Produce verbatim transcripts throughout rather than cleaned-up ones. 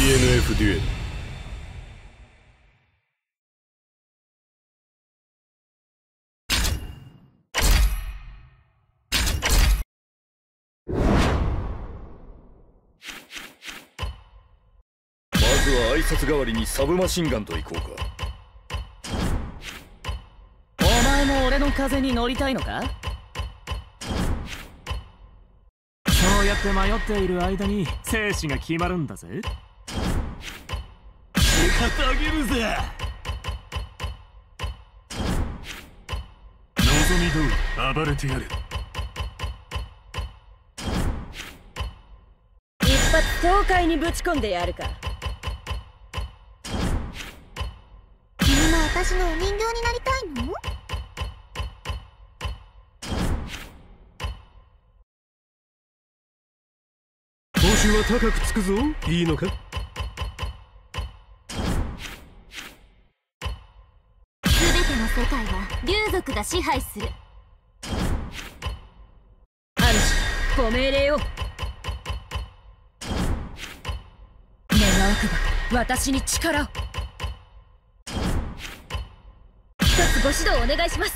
ーエヌエフ デュエル。まずは挨拶代わりにサブマシンガンといこうか。 お前も俺の風に乗りたいのか？ そうやって迷っている間に生死が決まるんだぜ。仕方あげるぜ。望み通り暴れてやる。 一発爽快にぶち込んでやるか。 みんな私のお人形になりたいの？ 報酬は高くつくぞ。いいのか？ 全ての世界は竜族が支配する。 主、ご命令を。願わくば私に力を。一つご指導お願いします。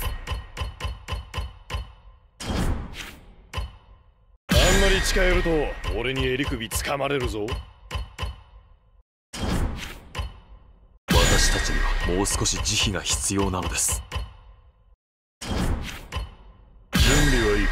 あんまり近寄ると俺に襟首つかまれるぞ。 私たちにはもう少し慈悲が必要なのです。 準備はいいか？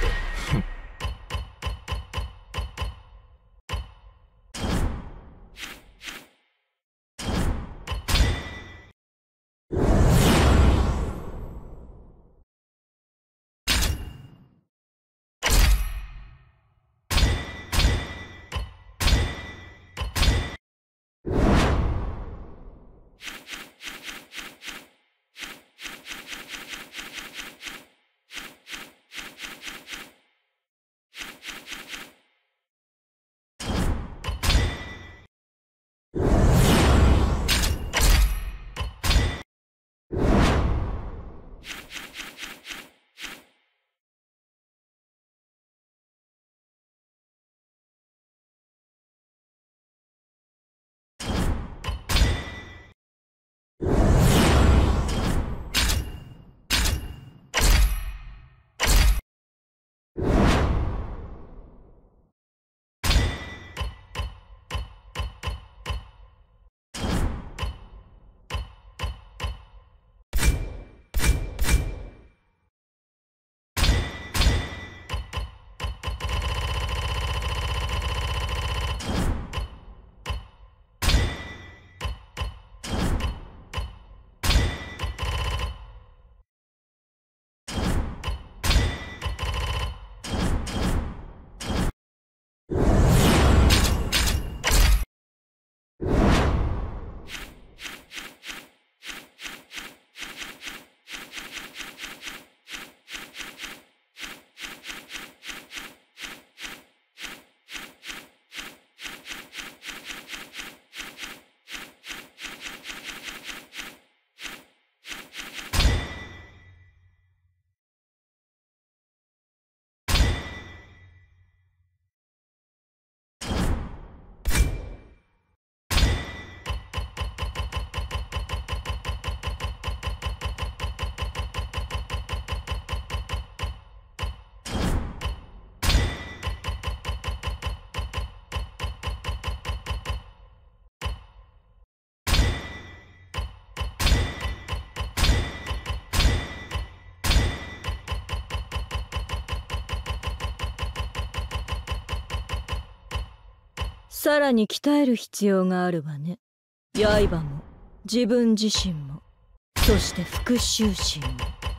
さらに鍛える必要があるわね。刃も自分自身も、そして復讐心も。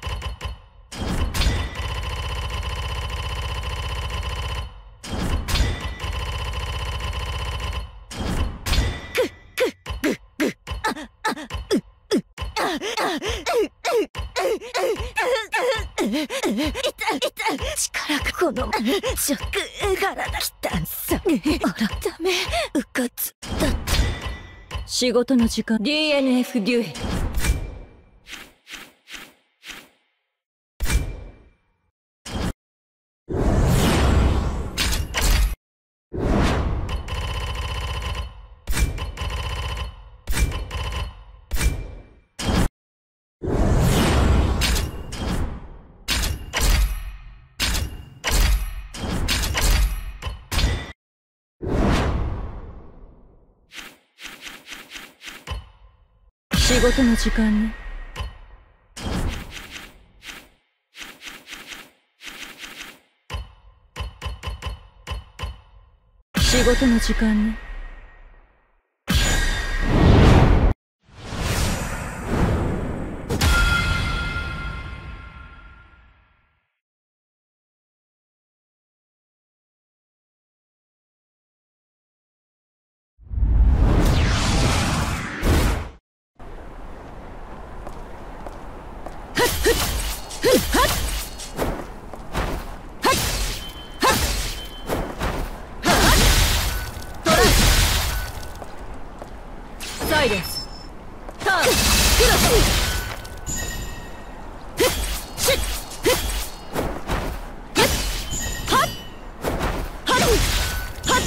力がこの食体きたんさ。改めうかつだった。仕事の時間。 ディーエヌエフ デュエル。 仕事の時間ね。仕事の時間ね。サイレンスターンクロスフッシュッフッフッハッハッハ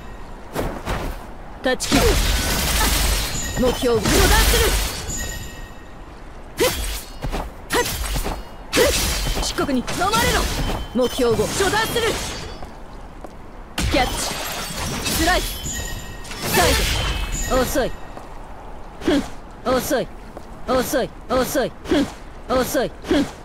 ッ断ち切る目標を遮断するフッハッフッ漆黒に飲まれろ目標を遮断するキャッチスライスサイド遅いふん遅い遅い遅いふん遅いふん